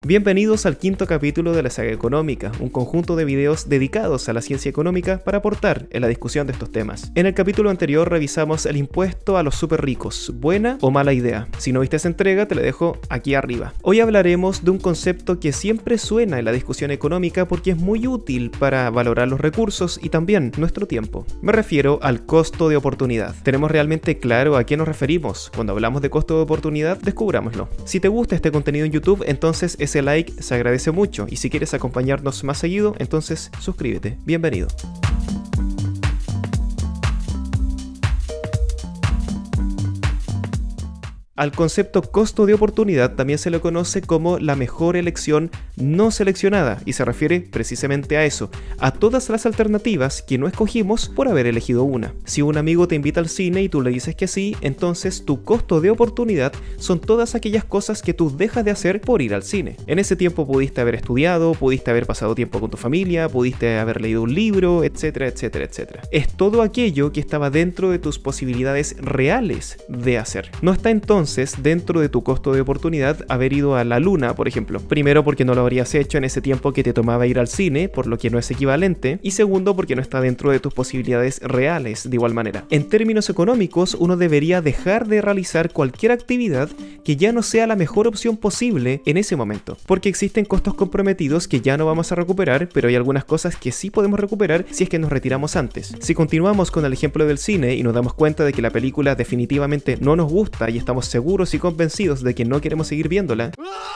Bienvenidos al quinto capítulo de la saga económica, un conjunto de videos dedicados a la ciencia económica para aportar en la discusión de estos temas. En el capítulo anterior revisamos el impuesto a los super ricos, buena o mala idea. Si no viste esa entrega te la dejo aquí arriba. Hoy hablaremos de un concepto que siempre suena en la discusión económica porque es muy útil para valorar los recursos y también nuestro tiempo. Me refiero al costo de oportunidad. ¿Tenemos realmente claro a qué nos referimos? Cuando hablamos de costo de oportunidad, descubrámoslo. Si te gusta este contenido en YouTube, entonces ese like se agradece mucho, y si quieres acompañarnos más seguido, entonces suscríbete. Bienvenido. Al concepto costo de oportunidad también se le conoce como la mejor elección no seleccionada, y se refiere precisamente a eso, a todas las alternativas que no escogimos por haber elegido una. Si un amigo te invita al cine y tú le dices que sí, entonces tu costo de oportunidad son todas aquellas cosas que tú dejas de hacer por ir al cine. En ese tiempo pudiste haber estudiado, pudiste haber pasado tiempo con tu familia, pudiste haber leído un libro, etcétera, etcétera, etcétera. Es todo aquello que estaba dentro de tus posibilidades reales de hacer. No está entonces dentro de tu costo de oportunidad haber ido a la luna, por ejemplo. Primero, porque no lo habrías hecho en ese tiempo que te tomaba ir al cine, por lo que no es equivalente. Y segundo, porque no está dentro de tus posibilidades reales de igual manera. En términos económicos, uno debería dejar de realizar cualquier actividad que ya no sea la mejor opción posible en ese momento. Porque existen costos comprometidos que ya no vamos a recuperar, pero hay algunas cosas que sí podemos recuperar si es que nos retiramos antes. Si continuamos con el ejemplo del cine y nos damos cuenta de que la película definitivamente no nos gusta y estamos seguros y convencidos de que no queremos seguir viéndola,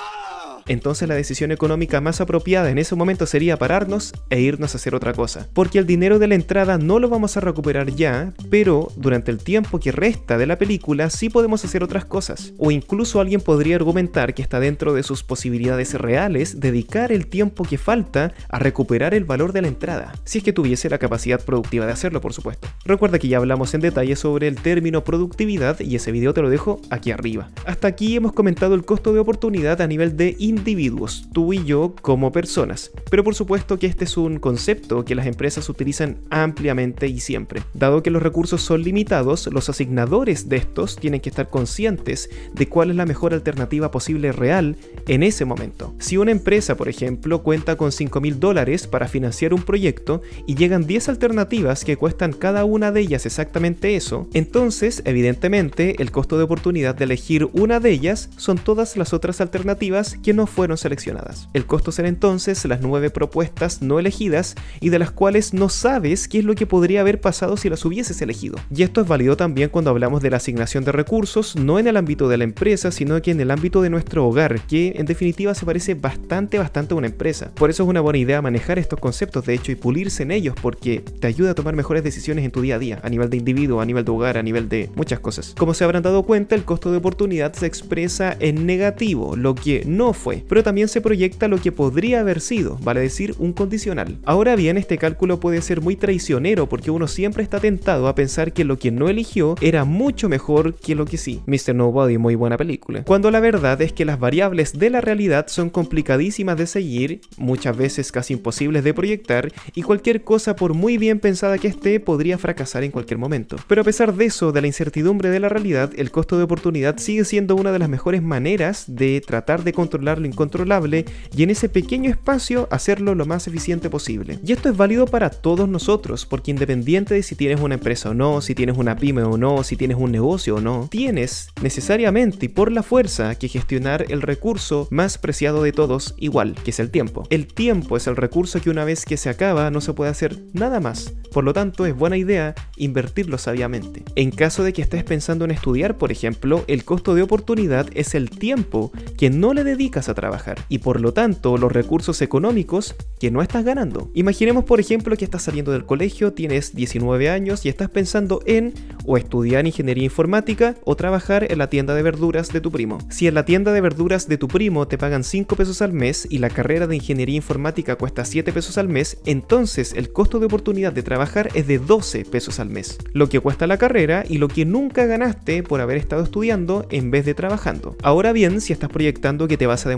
entonces la decisión económica más apropiada en ese momento sería pararnos e irnos a hacer otra cosa. Porque el dinero de la entrada no lo vamos a recuperar ya, pero durante el tiempo que resta de la película sí podemos hacer otras cosas. O incluso alguien podría argumentar que está dentro de sus posibilidades reales dedicar el tiempo que falta a recuperar el valor de la entrada, si es que tuviese la capacidad productiva de hacerlo, por supuesto. Recuerda que ya hablamos en detalle sobre el término productividad y ese video te lo dejo aquí arriba. Hasta aquí hemos comentado el costo de oportunidad a nivel de individuos, tú y yo como personas. Pero por supuesto que este es un concepto que las empresas utilizan ampliamente y siempre. Dado que los recursos son limitados, los asignadores de estos tienen que estar conscientes de cuál es la mejor alternativa posible real en ese momento. Si una empresa, por ejemplo, cuenta con $5.000 para financiar un proyecto y llegan 10 alternativas que cuestan cada una de ellas exactamente eso, entonces evidentemente el costo de oportunidad de elegir una de ellas son todas las otras alternativas que no fueron seleccionadas. El costo será entonces las 9 propuestas no elegidas y de las cuales no sabes qué es lo que podría haber pasado si las hubieses elegido. Y esto es válido también cuando hablamos de la asignación de recursos, no en el ámbito de la empresa, sino que en el ámbito de nuestro hogar, que en definitiva se parece bastante a una empresa. Por eso es una buena idea manejar estos conceptos, de hecho, y pulirse en ellos, porque te ayuda a tomar mejores decisiones en tu día a día, a nivel de individuo, a nivel de hogar, a nivel de muchas cosas. Como se habrán dado cuenta, el costo de oportunidad se expresa en negativo, lo que no fue, pero también se proyecta lo que podría haber sido, vale decir, un condicional. Ahora bien, este cálculo puede ser muy traicionero porque uno siempre está tentado a pensar que lo que no eligió era mucho mejor que lo que sí. Mr. Nobody, muy buena película. Cuando la verdad es que las variables de la realidad son complicadísimas de seguir, muchas veces casi imposibles de proyectar, y cualquier cosa, por muy bien pensada que esté, podría fracasar en cualquier momento. Pero a pesar de eso, de la incertidumbre de la realidad, el costo de oportunidad sigue siendo una de las mejores maneras de tratar de controlar lo incontrolable y en ese pequeño espacio hacerlo lo más eficiente posible. Y esto es válido para todos nosotros, porque independiente de si tienes una empresa o no, si tienes una pyme o no, si tienes un negocio o no, tienes necesariamente y por la fuerza que gestionar el recurso más preciado de todos igual, que es el tiempo. El tiempo es el recurso que una vez que se acaba no se puede hacer nada más. Por lo tanto, es buena idea invertirlo sabiamente. En caso de que estés pensando en estudiar, por ejemplo, el costo de oportunidad es el tiempo que no le dedicas a trabajar y por lo tanto los recursos económicos que no estás ganando. Imaginemos, por ejemplo, que estás saliendo del colegio, tienes 19 años y estás pensando en o estudiar ingeniería informática o trabajar en la tienda de verduras de tu primo. Si en la tienda de verduras de tu primo te pagan 5 pesos al mes y la carrera de ingeniería informática cuesta 7 pesos al mes, entonces el costo de oportunidad de trabajar es de 12 pesos al mes, lo que cuesta la carrera y lo que nunca ganaste por haber estado estudiando en vez de trabajando. Ahora bien, si estás proyectando que te vas a demorar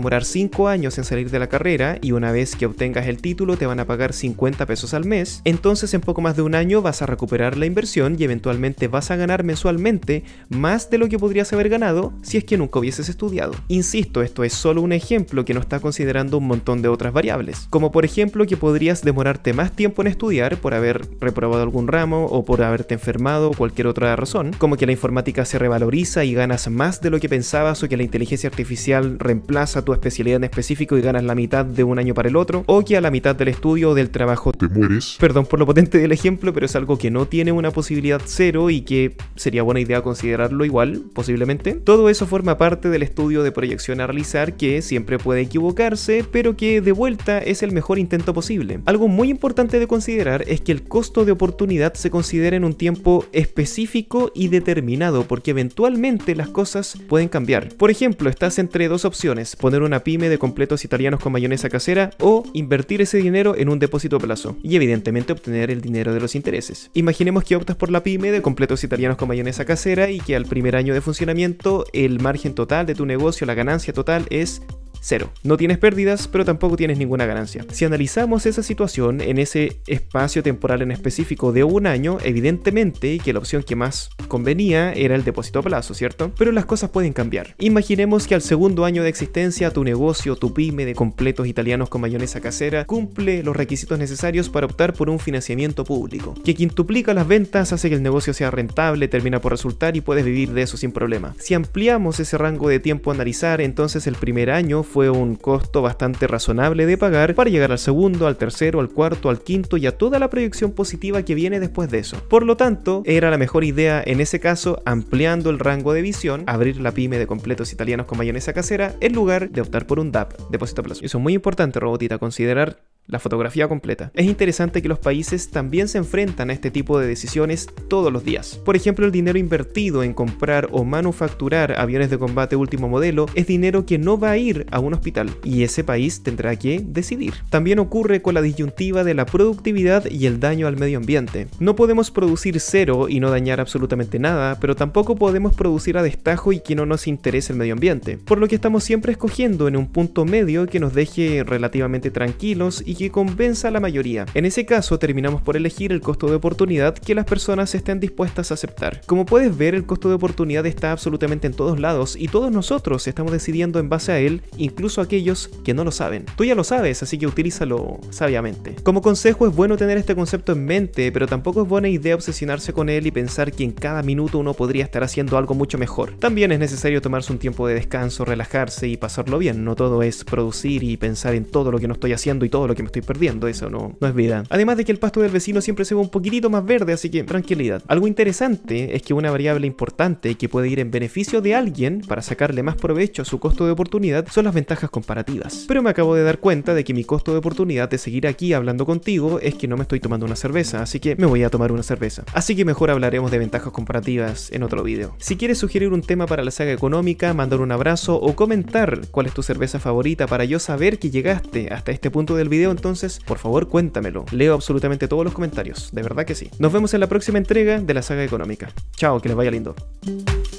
demorar 5 años en salir de la carrera y una vez que obtengas el título te van a pagar 50 pesos al mes, entonces en poco más de un año vas a recuperar la inversión y eventualmente vas a ganar mensualmente más de lo que podrías haber ganado si es que nunca hubieses estudiado. Insisto, esto es solo un ejemplo que no está considerando un montón de otras variables, como por ejemplo que podrías demorarte más tiempo en estudiar por haber reprobado algún ramo o por haberte enfermado o cualquier otra razón, como que la informática se revaloriza y ganas más de lo que pensabas, o que la inteligencia artificial reemplaza tu especialidad en específico y ganas la mitad de un año para el otro, o que a la mitad del estudio o del trabajo te mueres. Perdón por lo potente del ejemplo, pero es algo que no tiene una posibilidad cero y que sería buena idea considerarlo igual, posiblemente. Todo eso forma parte del estudio de proyección a realizar, que siempre puede equivocarse, pero que de vuelta es el mejor intento posible. Algo muy importante de considerar es que el costo de oportunidad se considera en un tiempo específico y determinado, porque eventualmente las cosas pueden cambiar. Por ejemplo, estás entre dos opciones: poner una pyme de completos italianos con mayonesa casera o invertir ese dinero en un depósito a plazo y evidentemente obtener el dinero de los intereses. Imaginemos que optas por la pyme de completos italianos con mayonesa casera y que al primer año de funcionamiento el margen total de tu negocio, la ganancia total, es 0. No tienes pérdidas, pero tampoco tienes ninguna ganancia. Si analizamos esa situación en ese espacio temporal en específico de un año, evidentemente que la opción que más convenía era el depósito a plazo, ¿cierto? Pero las cosas pueden cambiar. Imaginemos que al segundo año de existencia tu negocio, tu pyme de completos italianos con mayonesa casera, cumple los requisitos necesarios para optar por un financiamiento público, que quintuplica las ventas, hace que el negocio sea rentable, termina por resultar y puedes vivir de eso sin problema. Si ampliamos ese rango de tiempo a analizar, entonces el primer año fue un costo bastante razonable de pagar para llegar al segundo, al tercero, al cuarto, al quinto y a toda la proyección positiva que viene después de eso. Por lo tanto, era la mejor idea en ese caso, ampliando el rango de visión, abrir la pyme de completos italianos con mayonesa casera en lugar de optar por un DAP, depósito a plazo. Eso es muy importante, Robotita, considerar la fotografía completa. Es interesante que los países también se enfrentan a este tipo de decisiones todos los días. Por ejemplo, el dinero invertido en comprar o manufacturar aviones de combate último modelo es dinero que no va a ir a un hospital y ese país tendrá que decidir. También ocurre con la disyuntiva de la productividad y el daño al medio ambiente. No podemos producir cero y no dañar absolutamente nada, pero tampoco podemos producir a destajo y que no nos interese el medio ambiente. Por lo que estamos siempre escogiendo en un punto medio que nos deje relativamente tranquilos y que convenza a la mayoría. En ese caso terminamos por elegir el costo de oportunidad que las personas estén dispuestas a aceptar. Como puedes ver, el costo de oportunidad está absolutamente en todos lados y todos nosotros estamos decidiendo en base a él, incluso aquellos que no lo saben. Tú ya lo sabes, así que utilízalo sabiamente. Como consejo, es bueno tener este concepto en mente, pero tampoco es buena idea obsesionarse con él y pensar que en cada minuto uno podría estar haciendo algo mucho mejor. También es necesario tomarse un tiempo de descanso, relajarse y pasarlo bien. No todo es producir y pensar en todo lo que no estoy haciendo y todo lo que me estoy perdiendo. Eso no es vida. Además de que el pasto del vecino siempre se ve un poquitito más verde, así que tranquilidad. Algo interesante es que una variable importante que puede ir en beneficio de alguien para sacarle más provecho a su costo de oportunidad son las ventajas comparativas. Pero me acabo de dar cuenta de que mi costo de oportunidad de seguir aquí hablando contigo es que no me estoy tomando una cerveza, así que me voy a tomar una cerveza. Así que mejor hablaremos de ventajas comparativas en otro video. Si quieres sugerir un tema para la saga económica, mandar un abrazo o comentar cuál es tu cerveza favorita para yo saber que llegaste hasta este punto del video, entonces por favor cuéntamelo. Leo absolutamente todos los comentarios, de verdad que sí. Nos vemos en la próxima entrega de la saga económica. Chao, que les vaya lindo.